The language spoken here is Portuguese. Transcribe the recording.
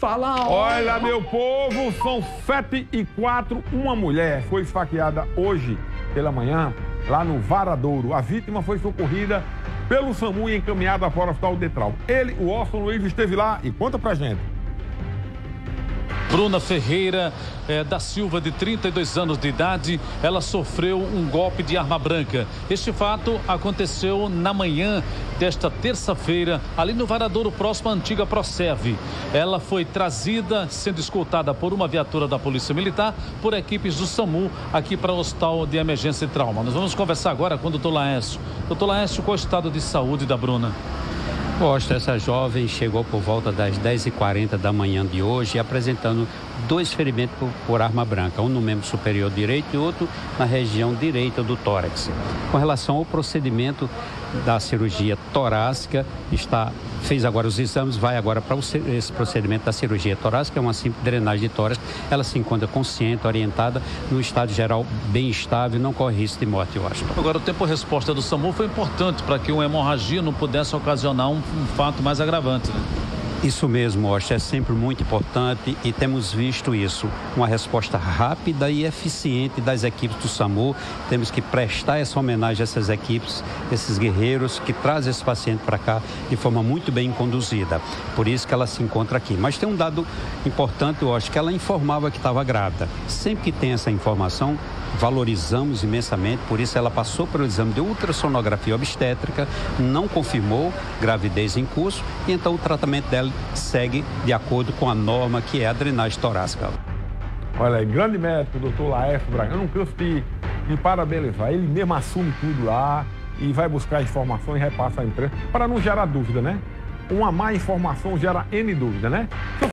fala. Olha, meu povo, são 7h04. Uma mulher foi esfaqueada hoje pela manhã, lá no Varadouro. A vítima foi socorrida pelo SAMU e encaminhada para o Hospital Detral. O Orson Luiz, esteve lá e conta pra gente. Bruna Ferreira da Silva, de 32 anos de idade, ela sofreu um golpe de arma branca. Este fato aconteceu na manhã desta terça-feira, ali no Varadouro, próximo à antiga Proserve. Ela foi trazida, sendo escoltada por uma viatura da Polícia Militar, por equipes do SAMU, aqui para o Hospital de Emergência e Trauma. Nós vamos conversar agora com o doutor Laércio. Doutor Laércio, qual é o estado de saúde da Bruna? Costa, essa jovem chegou por volta das 10h40 da manhã de hoje, apresentando 2 ferimentos por arma branca, um no membro superior direito e outro na região direita do tórax. Com relação ao procedimento da cirurgia torácica, fez agora os exames, vai agora para esse procedimento da cirurgia torácica, é uma simples drenagem de tórax. Ela se encontra consciente, orientada, no estado geral bem estável, não corre risco de morte, eu acho. Agora, o tempo-resposta do SAMU foi importante para que uma hemorragia não pudesse ocasionar um fato mais agravante, né? Isso mesmo, Osh, é sempre muito importante e temos visto isso, uma resposta rápida e eficiente das equipes do SAMU. Temos que prestar essa homenagem a essas equipes, esses guerreiros que trazem esse paciente para cá de forma muito bem conduzida. Por isso que ela se encontra aqui. Mas tem um dado importante, Osh, que ela informava que estava grávida. Sempre que tem essa informação, valorizamos imensamente, por isso ela passou pelo exame de ultrassonografia obstétrica, não confirmou gravidez em curso e então o tratamento dela segue de acordo com a norma, que é a drenagem torácica. Olha aí, grande médico, doutor Laércio Braga. Eu não canso de parabenizar. Ele mesmo assume tudo lá e vai buscar informação e repassa à imprensa para não gerar dúvida, né? Uma má informação gera N dúvida, né?